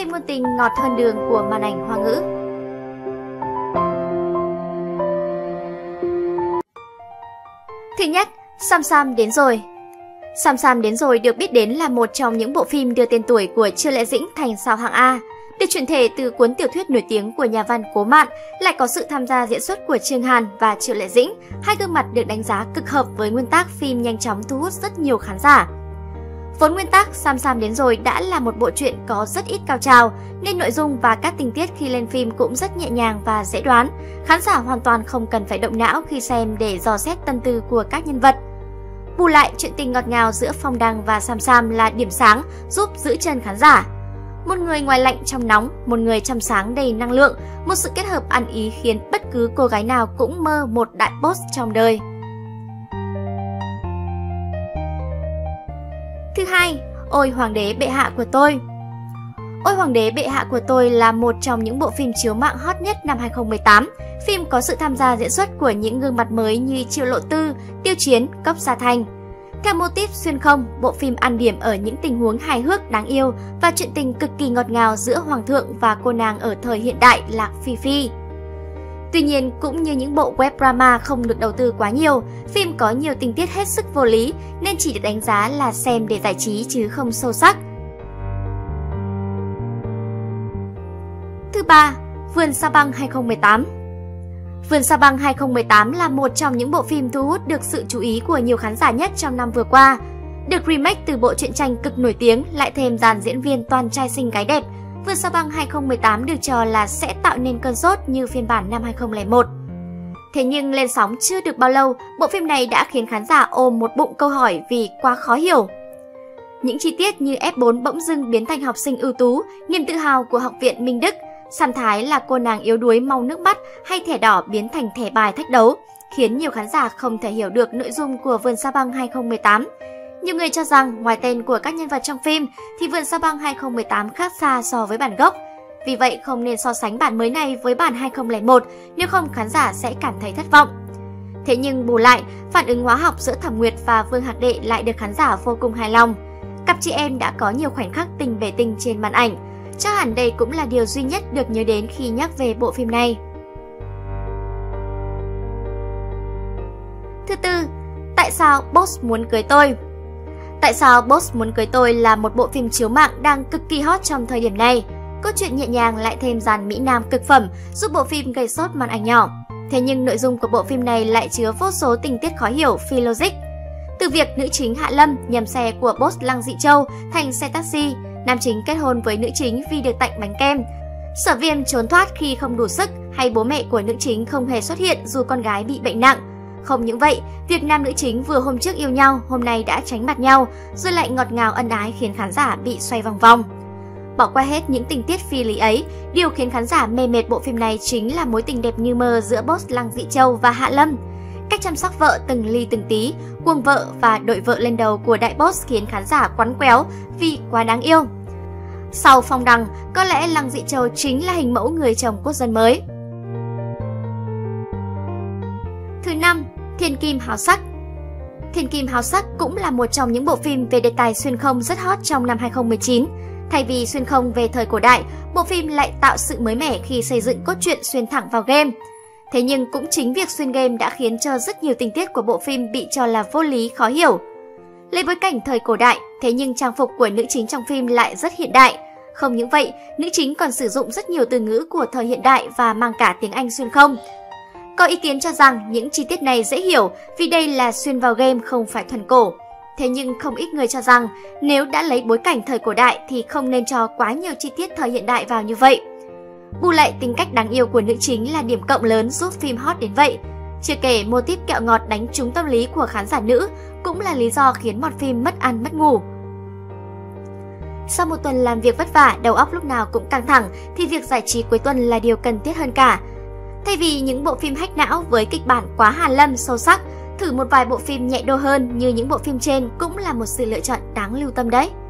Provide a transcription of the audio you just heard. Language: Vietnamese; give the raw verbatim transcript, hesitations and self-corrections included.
phim ngôn tình ngọt hơn đường của màn ảnh Hoa ngữ. Thứ nhất, Sam Sam đến rồi. Sam Sam đến rồi được biết đến là một trong những bộ phim đưa tên tuổi của Triệu Lệ Dĩnh thành sao hạng A. Được chuyển thể từ cuốn tiểu thuyết nổi tiếng của nhà văn Cố Mạn, lại có sự tham gia diễn xuất của Trương Hàn và Triệu Lệ Dĩnh, hai gương mặt được đánh giá cực hợp với nguyên tác phim nhanh chóng thu hút rất nhiều khán giả. Vốn nguyên tác Sam Sam đến rồi đã là một bộ truyện có rất ít cao trào, nên nội dung và các tình tiết khi lên phim cũng rất nhẹ nhàng và dễ đoán. Khán giả hoàn toàn không cần phải động não khi xem để dò xét tâm tư của các nhân vật. Bù lại, chuyện tình ngọt ngào giữa Phong Đăng và Sam Sam là điểm sáng giúp giữ chân khán giả. Một người ngoài lạnh trong nóng, một người trong sáng đầy năng lượng, một sự kết hợp ăn ý khiến bất cứ cô gái nào cũng mơ một đại boss trong đời. Thứ hai, Ôi Hoàng đế bệ hạ của tôi. Ôi Hoàng đế bệ hạ của tôi là một trong những bộ phim chiếu mạng hot nhất năm hai không một tám. Phim có sự tham gia diễn xuất của những gương mặt mới như Triệu Lộ Tư, Tiêu Chiến, Cốc Gia Thành. Theo mô típ xuyên không, bộ phim ăn điểm ở những tình huống hài hước đáng yêu và chuyện tình cực kỳ ngọt ngào giữa hoàng thượng và cô nàng ở thời hiện đại Lạc Phi Phi. Tuy nhiên, cũng như những bộ web drama không được đầu tư quá nhiều, phim có nhiều tình tiết hết sức vô lý nên chỉ được đánh giá là xem để giải trí chứ không sâu sắc. Thứ ba, Vườn Sao Băng hai không một tám. Vườn Sao Băng hai không một tám là một trong những bộ phim thu hút được sự chú ý của nhiều khán giả nhất trong năm vừa qua. Được remake từ bộ truyện tranh cực nổi tiếng, lại thêm dàn diễn viên toàn trai xinh gái đẹp, Vườn Sao Băng hai không một tám được cho là sẽ tạo nên cơn sốt như phiên bản năm hai không không một. Thế nhưng lên sóng chưa được bao lâu, bộ phim này đã khiến khán giả ôm một bụng câu hỏi vì quá khó hiểu. Những chi tiết như ép bốn bỗng dưng biến thành học sinh ưu tú, niềm tự hào của học viện Minh Đức, Sam Thái là cô nàng yếu đuối mau nước mắt, hay thẻ đỏ biến thành thẻ bài thách đấu, khiến nhiều khán giả không thể hiểu được nội dung của Vườn Sao Băng hai không một tám. Nhiều người cho rằng ngoài tên của các nhân vật trong phim thì Vườn Sao Băng hai không một tám khác xa so với bản gốc. Vì vậy không nên so sánh bản mới này với bản hai không không một, nếu không khán giả sẽ cảm thấy thất vọng. Thế nhưng bù lại, phản ứng hóa học giữa Thẩm Nguyệt và Vương Hạc Đệ lại được khán giả vô cùng hài lòng. Cặp chị em đã có nhiều khoảnh khắc tình về tình trên màn ảnh. Chắc hẳn đây cũng là điều duy nhất được nhớ đến khi nhắc về bộ phim này. Thứ tư, Tại sao Boss muốn cưới tôi? Tại sao Boss muốn cưới tôi là một bộ phim chiếu mạng đang cực kỳ hot trong thời điểm này. Câu chuyện nhẹ nhàng lại thêm dàn mỹ nam cực phẩm giúp bộ phim gây sốt màn ảnh nhỏ. Thế nhưng nội dung của bộ phim này lại chứa vô số tình tiết khó hiểu, phi logic. Từ việc nữ chính Hạ Lâm nhầm xe của boss Lăng Dị Châu thành xe taxi, nam chính kết hôn với nữ chính vì được tặng bánh kem, Sở Viêm trốn thoát khi không đủ sức, hay bố mẹ của nữ chính không hề xuất hiện dù con gái bị bệnh nặng. Không những vậy, việc nam nữ chính vừa hôm trước yêu nhau, hôm nay đã tránh mặt nhau, rồi lại ngọt ngào ân ái khiến khán giả bị xoay vòng vòng. Bỏ qua hết những tình tiết phi lý ấy, điều khiến khán giả mê mệt bộ phim này chính là mối tình đẹp như mơ giữa boss Lăng Dị Châu và Hạ Lâm. Cách chăm sóc vợ từng ly từng tí, cuồng vợ và đội vợ lên đầu của đại boss khiến khán giả quắn quéo vì quá đáng yêu. Sau Phong Đăng, có lẽ Lăng Dị Châu chính là hình mẫu người chồng quốc dân mới. Thứ năm, Thiên Kim Háo Sắc. Thiên Kim Háo Sắc cũng là một trong những bộ phim về đề tài xuyên không rất hot trong năm hai không một chín. Thay vì xuyên không về thời cổ đại, bộ phim lại tạo sự mới mẻ khi xây dựng cốt truyện xuyên thẳng vào game. Thế nhưng cũng chính việc xuyên game đã khiến cho rất nhiều tình tiết của bộ phim bị cho là vô lý, khó hiểu. Lấy bối cảnh thời cổ đại, thế nhưng trang phục của nữ chính trong phim lại rất hiện đại. Không những vậy, nữ chính còn sử dụng rất nhiều từ ngữ của thời hiện đại và mang cả tiếng Anh xuyên không. Có ý kiến cho rằng những chi tiết này dễ hiểu vì đây là xuyên vào game không phải thuần cổ. Thế nhưng không ít người cho rằng nếu đã lấy bối cảnh thời cổ đại thì không nên cho quá nhiều chi tiết thời hiện đại vào như vậy. Bù lại, tính cách đáng yêu của nữ chính là điểm cộng lớn giúp phim hot đến vậy. Chưa kể mô típ kẹo ngọt đánh trúng tâm lý của khán giả nữ cũng là lý do khiến một phim mất ăn mất ngủ. Sau một tuần làm việc vất vả, đầu óc lúc nào cũng căng thẳng thì việc giải trí cuối tuần là điều cần thiết hơn cả. Thay vì những bộ phim hack não với kịch bản quá hàn lâm sâu sắc, thử một vài bộ phim nhẹ đô hơn như những bộ phim trên cũng là một sự lựa chọn đáng lưu tâm đấy.